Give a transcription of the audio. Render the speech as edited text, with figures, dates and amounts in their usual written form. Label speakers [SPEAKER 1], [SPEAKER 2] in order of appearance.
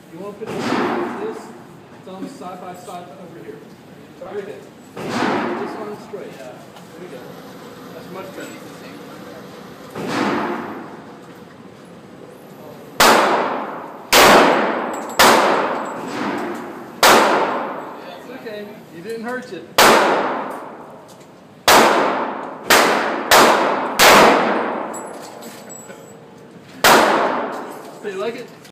[SPEAKER 1] You want to put it like this, thumbs side by side over here. Very good. This one straight. There we go. That's much better. Okay, you didn't hurt you. Do you like it?